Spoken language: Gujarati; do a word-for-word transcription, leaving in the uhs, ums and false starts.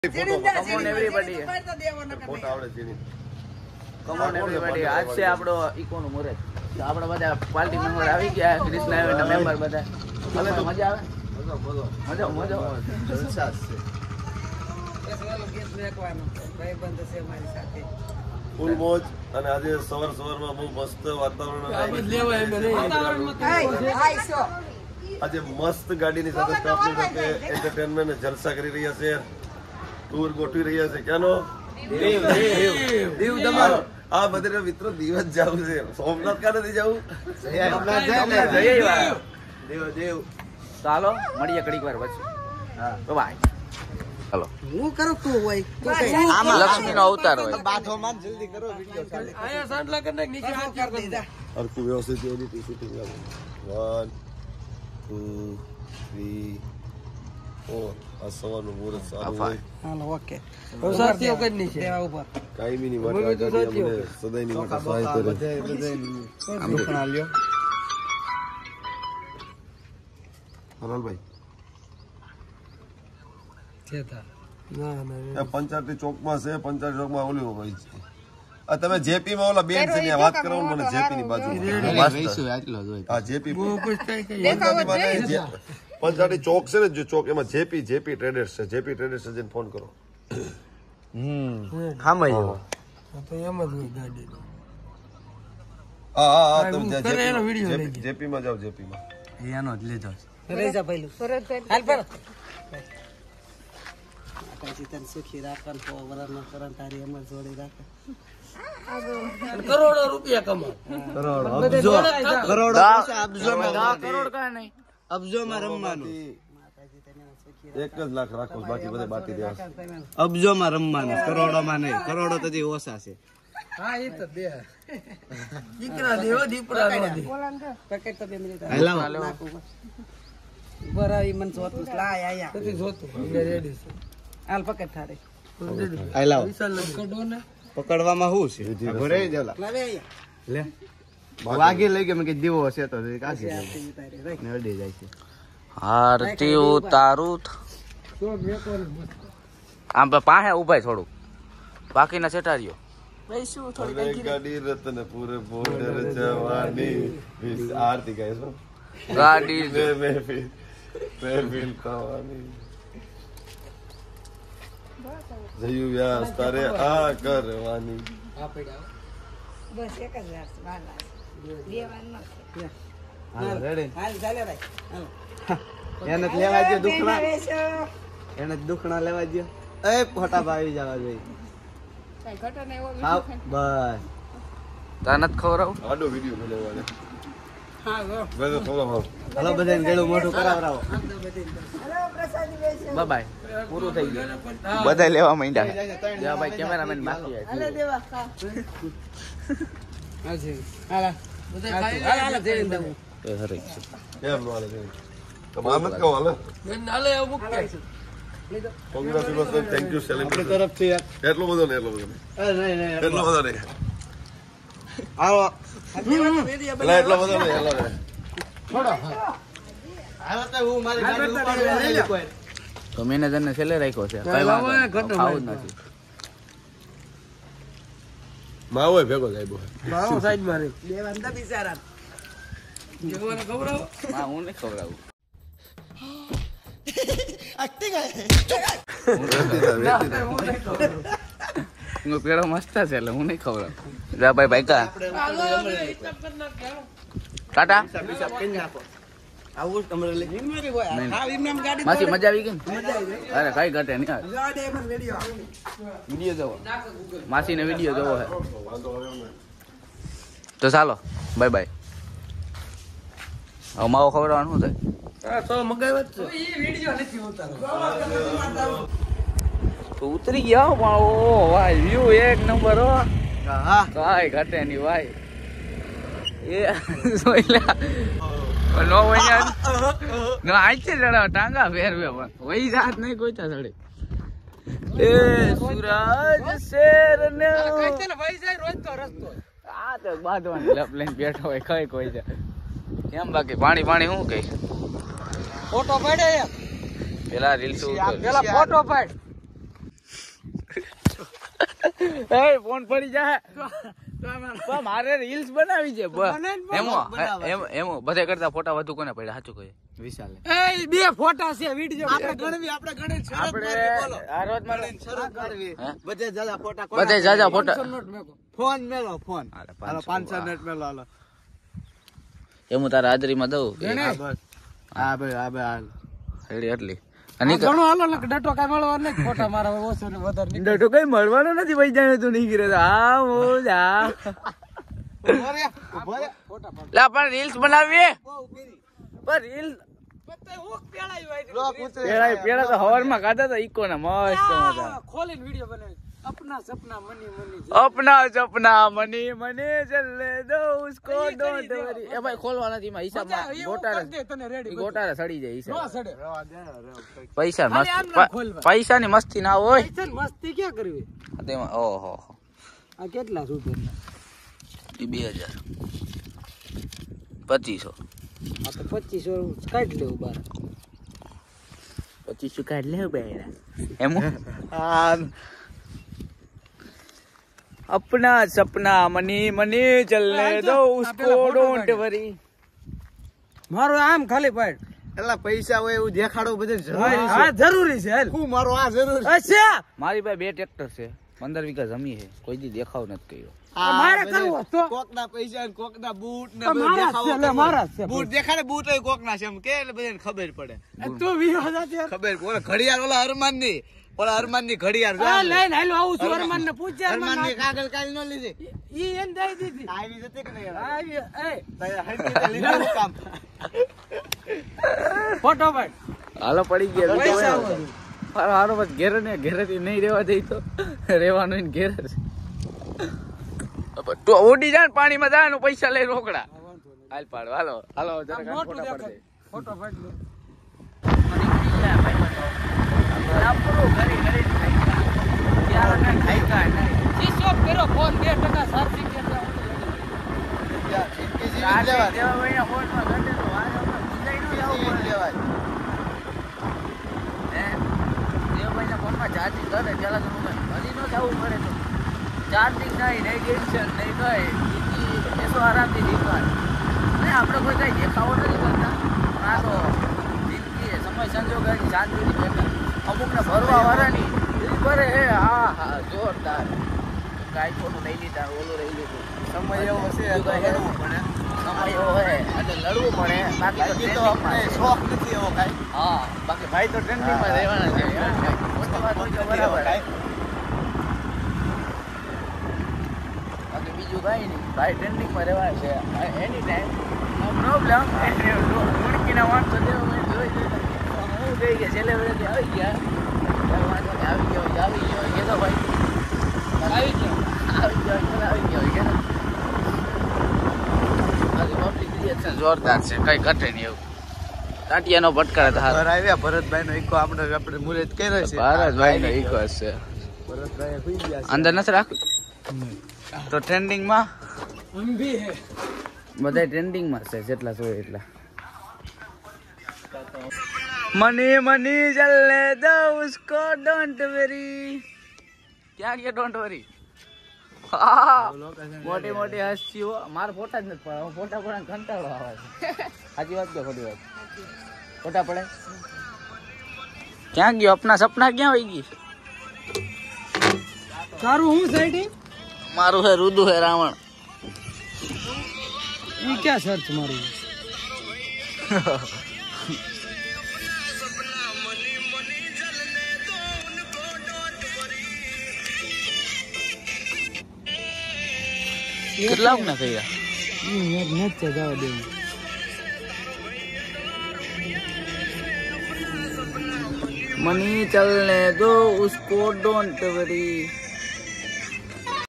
Come on everybody. Come on everybody. આજ છે આપણો ઇકોનો મુહૂર્ત. તો આપણે બધા પાર્ટી મેમ્બર આવી ગયા, ક્રિષ્ના એના મેમ્બર બધા. હાલે તો મજા આવે? મજા મજા મજા જલસા છે. પેસવાલો ગેસ મેકવાનો. ભાઈ બંધ છે મારી સાથે. ફૂલ મોજ અને આજે સવાર સવારમાં બહુ મસ્ત વાતાવરણ આવી. લેવાય એમ નહીં. વાતાવરણમાં આઈસો. આજે મસ્ત ગાડીની સાથે સ્ટાફની સાથે એન્ટરટેનમેન્ટ જલસા કરી રહ્યા છે. ટૂર ગોઠવી રહ્યા છે. ક્યાંનો? દેવ દેવ દેવ તમારો. આ બધા મિત્રો દિવસ જવું છે. સોમનાથ કા નથી જવું? દેવ દેવ. ચાલો મળીએ ઘડીક વાર પછી. હા તો બાય. હાલો હું કરું તું હોય આમાં લક્ષ્મી નો અવતાર હોય. બાથો માં જલ્દી કરો વિડિયો ચાલે. આયા સાંડલા કરીને નીચે હાથ કરી દે. અરકુ વ્યવસ્થિત એડિટ શૂટિંગ આવે. one two three four. આ સવારનું મુહૂર્ત સારું હોય. હાલો ઓકે. સાથીઓ કઈ ની છે દેવા ઉપર. કાયમી ની માટે આ ગાડી અમને સદાયની માટે સહાય કરે. બધા બધા આમ પણ લ્યો. હરલભાઈ છેતા ના ના પંચાયતી ચોકમાં છે. પંચાયત ચોકમાં ઓલી ભાઈ છે. આ તમે જેપી માં ઓલા બેન છે ને વાત કરો મને જેપી ની બાજુ રહીશું આટલો જ હોય. હા જેપી પંચાયતી ચોક છે ને જો ચોક એમાં જેપી જેપી ટ્રેડર્સ છે. જેપી ટ્રેડર્સ જઈને ફોન કરો. હમ હામે તો એમ જ હોય ગાડી. હા હા તમે જેપી જેપી માં જાવ. જેપી માં એનો જ લીધો રહી જા પહેલું હાલ પર કાચી તન સુખી રાખન તો વરના કરન તારી અમર જોડી રાખે. કરોડો રૂપિયા કમાવ. કરોડો અબજો કરોડો અબજો માં કરોડ કા નહીં અબજો માં રમવાનું. એક જ લાખ રાખો બાકી બધે બાકી દેવા. અબજો માં રમવાનું કરોડો માં નહીં. કરોડો તો જે ઓછા છે. હા એ તો દે દીકરા દેવો દીપડા નો દે પેકેટ તો બે મિનિટ હાલો બરાઈ મન જોતું લાય આયા તો જોતું રેડી છે. હાલ પકડ થારે આઈ લાવ વિશાલ પકડો ને. પકડવામાં હું છે ઘરે દેવલા લાવે આયા લે વાગી લઈ કે મે કે દીવો હશે તો કાસી નડી જાય છે. આરતી ઉતારું આમ પાસે ઉભાઈ થોડું બાકીના સેટારીઓ વૈસુ થોડી કઈ ગાડી રતન પૂરે બોર્ડર જવાની વિસ આરતી ગાય છો ગાડી મે મહેફિલ મહેફિલ કવાની જયુ વ્યાસ તારે આ કરવાની. આ પડ્યા બસ એક જ વાર વાલા લેવાનું નથી. હાલ રેડી હાલ ચાલે ભાઈ હાલો એને લેવા દે દુખણા એને દુખણા લેવા દે. એ ફોટા પાવી જવા જોઈએ. કઈ ઘટે ને એવો વિડિયો બસ તાનત ખવરાવ આડો વિડિયો લેવાનો. હા ગો બધો ખવરાવ. હાલો બધાને ગળું મોઢું કરાવરાવો. હાલો પ્રસાદી બેસે બાય બાય પૂરું થઈ ગયું. બધા લેવા માંડ્યા. જા ભાઈ કેમેરામેન બાકી છે. હાલે દેવા ખા હાજી હાલા બધા ખાઈ હાલા જઈને દઉં એ હરે એમ નો હાલે તો મામત કો હાલે બેન હાલે અમુક કે કોંગ્રેચ્યુલેશન થેન્ક યુ સેલિબ્રેટ તરફથી એટલો બધો ને એટલો બધો નહીં એટલો બધો નહીં આવો લે એટલો બધો નહીં એટલો નહીં છોડો આવો તો હું મારી ગાડી ઉપાડવા લઈ લે કોઈ તો મેનેજર ને છેલ્લે રાખ્યો છે કઈ વાત આવું નથી. માવો ભેગો જાય બો માવો સાઈડ મારે દેવાંદા બિચારા જેવોને ખવરાવો માં હું નહીં ખવરાવું. એક્ટિંગ હે હું પેડો મસ્ત છે એટલે હું નહીં ખવરાવ. જા ભાઈ ભાઈ કા ટાટા આવું તમારે લે મારી હોય હા ઇનામ ગાડી માસી મજા આવી ગઈ. અરે કઈ ઘટે નહીં. વિડિયો જોવો માસી ને વિડિયો જોવો હે તો ચાલો બાય બાય. હવે માવો ખવડાવવાનું શું થાય? હા તો મગાવ્યા જ છે. એ વિડિયો નથી ઉતારો તો ઉતરી ગયા પણ ઓ ભાઈ વ્યૂ એક નંબર હો. હા કાઈ ઘટે નહીં ભાઈ. એ સોઈલા નો વૈયા નો આઈચે જડા ટાંગા ફેરવે પણ વઈ જાત નહીં કોઈ તા સડે. એ સૂરજ શેર ને કઈ ને વઈ જાય રોજ તો રસ્તો આ તો બાદવાની લપ લઈને બેઠો હોય કઈ કોઈ છે કેમ. બાકી પાણી પાણી શું કઈ ફોટો પાડે પેલા રીલ્સ પેલા ફોટો પાડ એ ફોન પડી જાય તો મારે રીલ્સ બનાવી છે એમો એમો બધા કરતા ફોટા વધુ કોને પડ્યા સાચું કહે વિશાલ એ બે ફોટા છે વિડિયો આપણે ગણવી આપણે ગણે છે આપણે આ રોજ મારે શરૂ કરવી બધે જાજા ફોટા બધે જાજા ફોટા ફોન મેલો ફોન હાલો પાંચસો મિનિટ મેલો હાલો એમ તારા હાજરીમાં દઉં હા બસ હા ભાઈ હા ભાઈ રેડી એટલી અને ઘણો હાલો ડટો કઈ મળવાનો નથી ફોટા મારા ઓછો ને વધારે ડટો કઈ મળવાનો નથી ભાઈ જાણે તું નહીં કરે હા ઓ જા લા પણ રીલ્સ બનાવીએ પર રીલ્સ પત્તે હોક પેળાઈ હોય પેળાઈ પેળા તો હવારમાં કાઢા તો ઈકો ના મસ્ત મજા ખોલીને વિડિયો બનાવી अपना सपना मनी मनी अपना सपना मनी मनी चलने दो उसको डोंट वरी ए भाई खोलवाना थी માં હિસાબમાં ગોટાળા તને રેડી ગોટાળા સડી જાય હિસાબ નો સડે પૈસા મસ્ત પૈસા ની મસ્તી ના હોય પૈસા ની મસ્તી ક્યાં કરવી તેમાં ઓહો આ કેટલા રૂપિયા ઈ બે હજાર પચીસો આ તો પચીસો કાઢ લેવું બાર પચીસો કાઢ લેવું બેડા એમ આ अपना सपना मनी मनी चलने दो उसको डोंट वरी मारो आम खाली पाड એલા પૈસા હોય એવું દેખાડો બધે જરૂરી છે હા જરૂરી છે હું મારો આ જરૂરી અચ્છા મારી પાસે બે ટ્રેક્ટર છે પંદર વીઘા જમી છે કોઈ દી દેખાવ નથી કર્યો મારે કરવો તો કોકના પૈસા ને કોકના બૂટ ને બધું દેખાવ મારા છે બૂટ દેખાડે બૂટ હોય કોકના છે એમ કે બધાને ખબર પડે તું વિવાદ છે ખબર ઓલા ઘડિયાળ ઓલા અરમાન ની ઓલા અરમાન ની ઘડિયાળ જો લઈને હાલો આવું છું અરમાન ને પૂછ અરમાન ની કાગળ કાઈ નો લીધી ઈ એન દઈ દીધી આવી જતી કે નહીં આવી એ તય હંતી લીધું કામ ફોટો પાડ હાલો પડી ગયા પૈસા હારો હારો બસ ઘેર ને ઘેર થી નહીં રહેવા દઈ તો રહેવાનું ને ઘેર તો ઓડી જા પાણી માં જા ને પૈસા લઈ રોકડા હાલ પાડ હાલો હાલો જરા ફોટો પાડ દે ફોટો પાડ લે આપરો ઘરે ઘરે ખાઈકા યાર ના ખાઈકા નહીં શીશો પેરો ફોન બે ટકા ચાર્જિંગ કેટલા યાર ઇનકે જી લેવા દેવા ભાઈ ફોન માં ઘટે તો આ બુંદાઈ નો જાવ ફોન લેવા હે દેવ ભાઈ ના ફોન માં ચાર્જિંગ કરે પેલા તો ભલી નો જાવું પડે તો ચાર્જિંગ નહીં નહીં ટેન્શન નહીં કઈ ઈ એસો આરામથી જીવવા ને આપણે કોઈ કઈ દેખાવો નથી કરતા આ તો જિંદગી સમય સંજોગ શાંતિથી બેઠા અમુક ને ભરવા વાળાની કરે હે હા હા જોરદાર ગાય કોનું લઈ લીધા ઓલું લઈ લીધું સમય એવો છે તો હેડવું પડે સમય એવો હે એટલે લડવું પડે બાકી તો આપણે શોખ નથી એવો કાઈ હા બાકી ભાઈ તો ટ્રેન્ડિંગ માં રહેવાના છે મોટી વાત હોય તો બરાબર બાકી બીજું કાઈ નહીં ભાઈ ટ્રેન્ડિંગ માં રહેવા છે એની ટાઈમ નો પ્રોબ્લેમ એટલે લુણકી ના વાંચો દેવો મેં જોઈ જોઈ હું ગઈ ગયા સેલિબ્રિટી આવી ગયા આવી ગયો આવી ગયો એ તો ભાઈ આવી ગયો આવી ગયો આવી ગયો કે આજે પબ્લિક રિએક્શન જોરદાર છે કઈ ઘટે નહીં એવું તાટિયાનો ભટકારે તો હાર આવ્યા ભરતભાઈ નો ઈકો આપણે આપણે મુરત કર્યો છે ભરતભાઈ નો ઈકો છે ભરતભાઈ ખુઈ ગયા છે અંદર નથી રાખ તો ટ્રેન્ડિંગ માં हम भी है બધા ટ્રેન્ડિંગ માં છે જેટલા જોઈએ એટલા मनी मनी चलने दो उसको डोंट वरी क्या किया डोंट वरी मोटी मोटी हस्ती हो मार फोटा જ નથી પડે ફોટા પડે કંટાળો આવે છે સાચી વાત કે ખોટી વાત ફોટા પડે ક્યાં ગયો अपना सपना ક્યાં વઈ ગઈ તારું હું સાઈડ મારું હે रुदु है रावण ઈ ક્યાં સર્ચ મારું કેટલા ના થયા યાર નેટ છે જવા દે मनी चलने दो उसको डोंट वरी